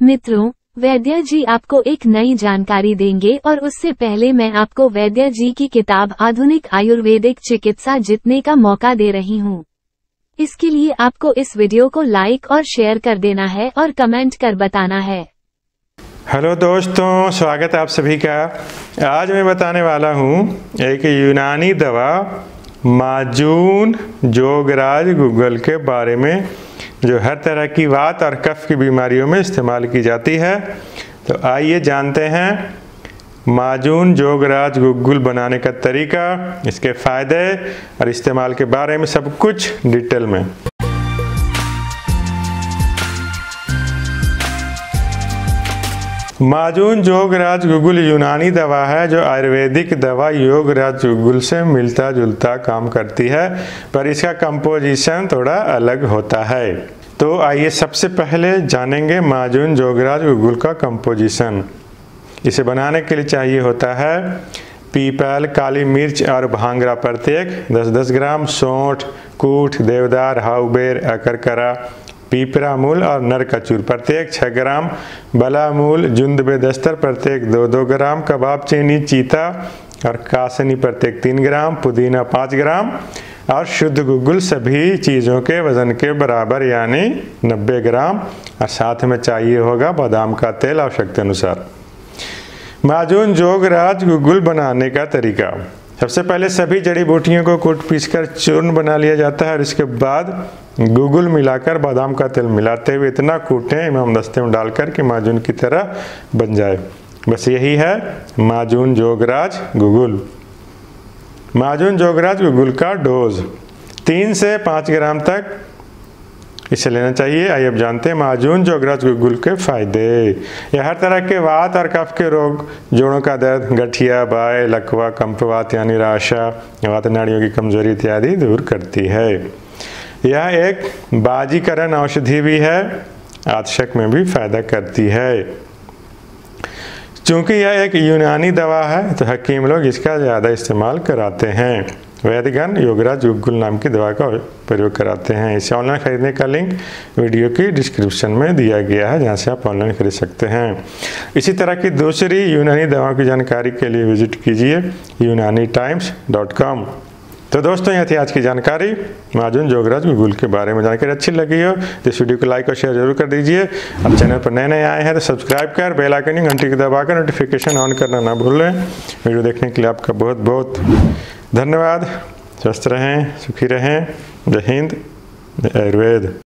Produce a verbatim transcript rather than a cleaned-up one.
मित्रों, वैद्य जी आपको एक नई जानकारी देंगे और उससे पहले मैं आपको वैद्य जी की किताब आधुनिक आयुर्वेदिक चिकित्सा जीतने का मौका दे रही हूँ। इसके लिए आपको इस वीडियो को लाइक और शेयर कर देना है और कमेंट कर बताना है। हेलो दोस्तों, स्वागत है आप सभी का। आज मैं बताने वाला हूँ एक यूनानी दवा माजून जोगराज गुग्गल के बारे में, जो हर तरह की वात और कफ की बीमारियों में इस्तेमाल की जाती है। तो आइए जानते हैं माजून जोगराज गुग्गल बनाने का तरीका, इसके फ़ायदे और इस्तेमाल के बारे में सब कुछ डिटेल में। माजून जोगराज गुग्गल यूनानी दवा है जो आयुर्वेदिक दवा योगराज गुग्गल से मिलता जुलता काम करती है, पर इसका कंपोजिशन थोड़ा अलग होता है। तो आइए सबसे पहले जानेंगे माजून जोगराज गुग्गल का कंपोजिशन। इसे बनाने के लिए चाहिए होता है पीपल, काली मिर्च और भांगरा प्रत्येक दस दस ग्राम, सौंठ, कूठ, देवदार, हाउबेर, अकरकरा, पीपरा मूल और नर कचूर प्रत्येक छः ग्राम, बला मूल, जुंद बेदस्तर प्रत्येक दो दो ग्राम, कबाब चीनी, चीता और कासनी प्रत्येक तीन ग्राम, पुदीना पाँच ग्राम और शुद्ध गुग्गल सभी चीज़ों के वज़न के बराबर यानी नब्बे ग्राम। और साथ में चाहिए होगा बादाम का तेल आवश्यकता अनुसार। माजून जोगराज गुग्गल बनाने का तरीका। सबसे पहले सभी जड़ी बूटियों को कूट पीसकर चूर्ण बना लिया जाता है और इसके बाद गुग्गल मिलाकर बादाम का तेल मिलाते हुए इतना कूटें इमाम दस्ते में डालकर कि माजून की तरह बन जाए। बस यही है माजून जोगराज गुग्गल। माजून जोगराज गुग्गल का डोज तीन से पाँच ग्राम तक इसे लेना चाहिए। आइए अब जानते हैं माजून जोगराज गुग्गल के फायदे। यह हर तरह के वात और कफ के रोग, जोड़ों का दर्द, गठिया, बाय, लकवा, कंपवात यानी निराशा, वात नाड़ियों की कमजोरी इत्यादि दूर करती है। यह एक बाजीकरण औषधि भी है, आतशक में भी फायदा करती है। चूँकि यह एक यूनानी दवा है तो हकीम लोग इसका ज़्यादा इस्तेमाल कराते हैं। वैद्यगण योगराज गुग्गल नाम की दवा का प्रयोग कराते हैं। इसे ऑनलाइन खरीदने का लिंक वीडियो की डिस्क्रिप्शन में दिया गया है, जहां से आप ऑनलाइन खरीद सकते हैं। इसी तरह की दूसरी यूनानी दवाओं की जानकारी के लिए विजिट कीजिए यूनानी टाइम्स डॉट कॉम। तो दोस्तों, यह थी आज की जानकारी माजून जोगराज गुग्गल के बारे में। जानकारी अच्छी लगी हो तो इस वीडियो को लाइक और शेयर जरूर कर दीजिए। अब चैनल पर नए नए आए हैं तो सब्सक्राइब कर बेल आइकन घंटी को दबाकर नोटिफिकेशन ऑन करना ना भूलें। वीडियो देखने के लिए आपका बहुत बहुत धन्यवाद। स्वस्थ रहें, सुखी रहें। जय हिंद, जय आयुर्वेद।